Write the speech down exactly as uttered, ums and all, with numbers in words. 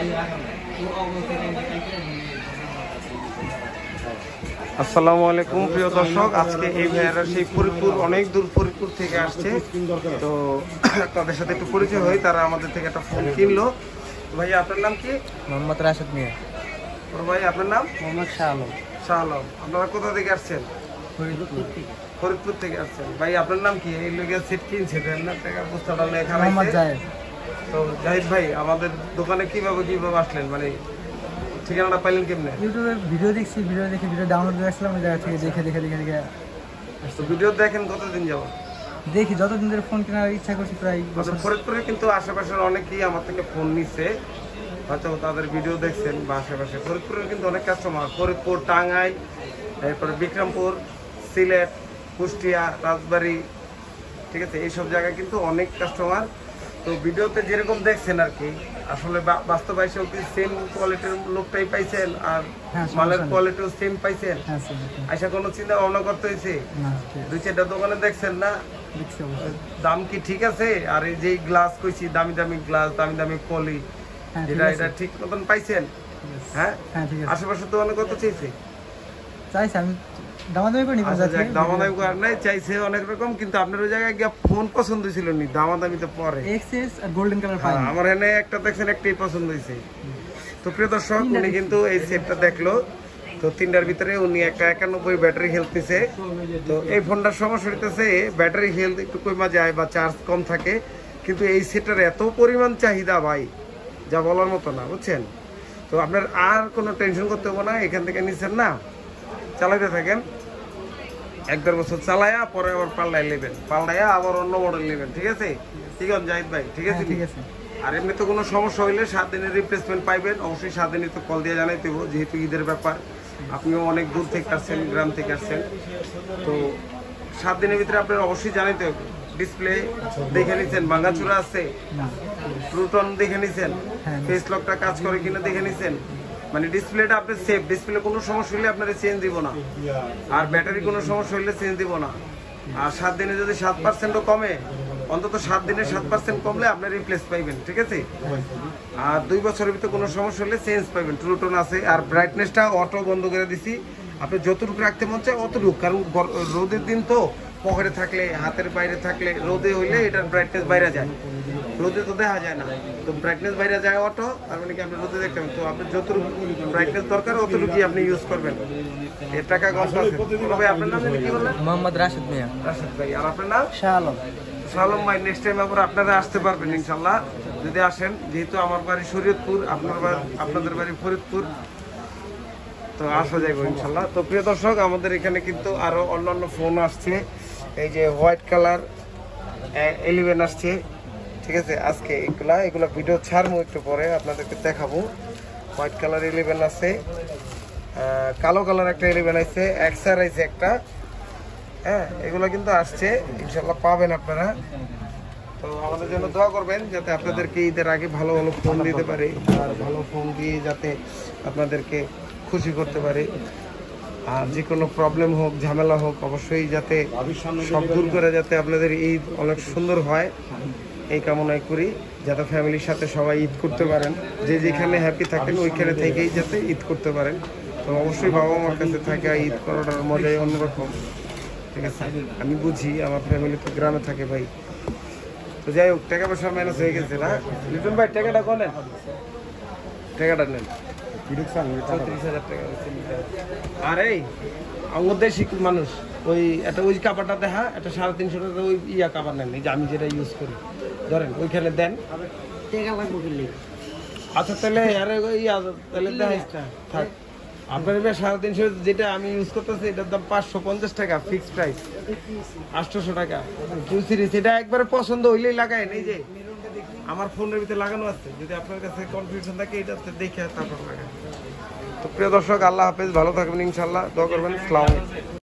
আসসালামু আলাইকুম প্রিয় দর্শক, আজকে এই ভাইয়ারা সেই ফরিদপুর অনেক দূর ফরিদপুর থেকে আসছে, তো তাদের সাথে একটু পরিচয় হই। তারা আমাদের থেকে একটা ফোন কিনলো। ভাইয়া আপনার নাম কি? মোহাম্মদ রাশেদ মিয়া। ভাই আপনার নাম? মোহাম্মদ শাহ আলম। শাহ আলম। আপনারা কোথা থেকে আসছেন? ফরিদপুর থেকে। ফরিদপুর থেকে আসছেন। ভাই আপনার নাম কি? এই লোকের সেট কিনছে দেন না টাকা বুঝতে লেখা মোহাম্মদ আছে। জায়েদ। তো জাহিদ ভাই আমাদের দোকানে কিভাবে কিভাবে আসলেন, মানে ঠিকানাটা পাইলেন কেমনে? ইউটিউবে ভিডিও দেখছি, ভিডিও দেখে ভিডিও ডাউনলোড করে আসলাম, ওই জায়গা থেকে দেখে দেখে দেখে দেখে তো ভিডিও দেখেন কতদিন যাবো? দেখি যতদিন ধরে ফোন কেনার ইচ্ছা করছি প্রায় বছর। ফরিদপুরে কিন্তু আশেপাশের অনেকেই আমার থেকে ফোন নিচ্ছে, হয়তো তাদের ভিডিও দেখছেন বা আশেপাশে। ফরিদপুরের কিন্তু অনেক কাস্টমার, ফরিদপুর, টাঙ্গাইল, এরপরে বিক্রমপুর, সিলেট, কুষ্টিয়া, রাজবাড়ী, ঠিক আছে, এইসব জায়গায় কিন্তু অনেক কাস্টমার। তো ভিডিওতে যেরকম দেখছেন আর কি, আসলে বাস্তব এসেও কি সেম কোয়ালিটির লোকটাই পাইছেন আর মালের কোয়ালিটিও সেম পাইছেন? আশা কোনো চিন্তা ভাবনা করতে হয়েছে? দুই চারটা দোকানে দেখছেন না, দাম কি ঠিক আছে? আর এই যে গ্লাস কইছি, দামি দামি গ্লাস, দামি দামি পলি, এটা এটা ঠিক মতন পাইছেন? হ্যাঁ, আশেপাশে দোকানে কত চাইছে? চাইছি আমি দামাদামি করিনি, দামাদামি করার নাই, চাইছে অনেক রকম, কিন্তু আপনার ওই জায়গায় গিয়ে ফোন পছন্দ ছিল নি, দামাদামি তো পরে। এক্সএস আর গোল্ডেন কালার পাই আমার এখানে একটা দেখছেন, একটাই পছন্দ হয়েছে। তো প্রিয় দর্শক, উনি কিন্তু এই সেটটা দেখলো, তো তিনটার ভিতরে উনি একটা একানব্বই ব্যাটারি হেলথ নিছে। তো এই ফোনটার সমস্যা হইতেছে ব্যাটারি হেলথ একটু কমা যায় বা চার্জ কম থাকে, কিন্তু এই সেটটার এত পরিমাণ চাহিদা ভাই, যা বলার মতো না, বুঝছেন? তো আপনার আর কোনো টেনশন করতে হবে না, এখান থেকে নিচ্ছেন না, চালাইতে থাকেন, এক দেড় বছর চালায়া পরে আবার পাল্টাই নেবেন, পাল্টাইয়া আবার অন্য মডেল নেবেন, ঠিক আছে? ঠিক আছে জাহিদ ভাই, ঠিক আছে? ঠিক আছে। আর এমনি তো কোনো সমস্যা হইলে সাত দিনের রিপ্লেসমেন্ট পাইবেন, অবশ্যই সাত দিনে তো কল দিয়ে জানাই দেবো, যেহেতু ঈদের ব্যাপার, আপনিও অনেক দূর থেকে আসছেন, গ্রাম থেকে আসছেন, তো সাত দিনের ভিতরে আপনার অবশ্যই জানাইতে হবে। ডিসপ্লে দেখে নিচ্ছেন ভাঙাচুরা আছে, প্রুটন দেখে নিচ্ছেন, ফেস লকটা কাজ করে কিনা দেখে নিচ্ছেন, মানে ডিসপ্লেটা আপনার সেফ, ডিসপ্লে কোনো সমস্যা হলে আপনার চেঞ্জ দিব না, আর ব্যাটারি কোনো সমস্যা হলে চেঞ্জ দিব না। আর সাত দিনে যদি সাত পার্সেন্টও কমে, অন্তত সাত দিনে সাত পার্সেন্ট কমলে আপনি রিপ্লেস পাইবেন, ঠিক আছে? আর দুই বছরের ভিতরে কোনো সমস্যা হলে চেঞ্জ পাইবেন, ট্রুটন আছে। আর ব্রাইটনেসটা অটো বন্ধ করে দিছি, আপনি যতটুকু রাখতে মন চায় অতটুকু, কারণ রোদের দিন তো, পকেটে থাকলে, হাতের বাইরে থাকলে, রোদে হইলে এটার ব্রাইটনেস বাইরে যায়, রোদে তো দেখা যায় না, তো ব্রাইটনেস বাইরে যায় অটো, তার মানে কি আপনি রোদে দেখতে পাবেন। তো আপনি যতটুকু ব্রাইটনেস দরকার অতটুকুই আপনি ইউজ করবেন। এর টাকা গল্প আছে। তবে আপনার নাম কি বললেন? মোহাম্মদ রাশেদ মিয়া। রাশেদ ভাই। আর আপনার নাম? শাহ আলম। শাহ আলম ভাই, নেক্সট টাইম আবার আপনারা আসতে পারবেন ইনশাল্লাহ, যদি আসেন, যেহেতু আমার বাড়ি শরীয়তপুর, আপনার বাড়ি, আপনাদের বাড়ি ফরিদপুর, তো আসা যাইব ইনশাল্লাহ। তো প্রিয় দর্শক, আমাদের এখানে কিন্তু আরো অন্যান্য ফোন আসছে, এই যে হোয়াইট কালার ইলেভেন আসছে, ঠিক আছে? আজকে এগুলা এগুলা ভিডিও ছাড়বো, একটু পরে আপনাদেরকে দেখাবো। হোয়াইট কালার ইলেভেন আছে, কালো কালার একটা ইলেভেন আছে, এক্সআর আছে একটা, হ্যাঁ, এগুলো কিন্তু আসছে, ইনশাল্লাহ পাবেন আপনারা। তো আমাদের জন্য দোয়া করবেন, যাতে আপনাদেরকে ঈদের আগে ভালো ভালো ফোন দিতে পারে, আর ভালো ফোন দিয়ে যাতে আপনাদেরকে খুশি করতে পারে। আর যে কোনো প্রবলেম হোক, ঝামেলা হোক, অবশ্যই যাতে সব দূর করে যাতে আপনাদের ঈদ অনেক সুন্দর হয়, এই কামনাই করি, যাতে ফ্যামিলির সাথে সবাই ঈদ করতে পারেন, যে যেখানে হ্যাপি থাকেন ওইখানে থেকেই যাতে ঈদ করতে পারেন। তো অবশ্যই বাবা মার কাছে থাকে ঈদ করাটার মজাই অন্যরকম, ঠিক আছে? আমি বুঝি, আমার ফ্যামিলি তো গ্রামে থাকে ভাই। তো যাই হোক, টাকা পয়সা ম্যানেজ হয়ে গেছে না? লিটন ভাই টাকাটা কনেন, টাকাটা নেন, চৌত্রিশ হাজার টাকা। আর এই আমার দেশি মানুষ, ওই একটা ওই কাপড়টা দেখা, একটা সাড়ে তিনশো টাকা ওই ইয়া কাপড় নেন, এই যে আমি যেটা ইউজ করি, ধরেন ওইখানে দেন। আচ্ছা তাহলে আরে ইয়া তাহলে দেখা থাক, আপনার এবার সাড়ে তিনশো যেটা আমি ইউজ করতেছি, এটার দাম পাঁচশো পঞ্চাশ টাকা, ফিক্স প্রাইস আটশোশো টাকা। কিউ সিরিজ এটা একবারে পছন্দ হইলেই লাগায়, এই যে আমার ফোনের ভিতরে লাগানো আছে, যদি আপনার কাছে কনফিউশন থাকে এটা দেখে তারপর লাগান। তো প্রিয় দর্শক, আল্লাহ হাফেজ, ভালো থাকবেন ইনশাল্লাহ, দোয়া করবেন। আসসালামু আলাইকুম।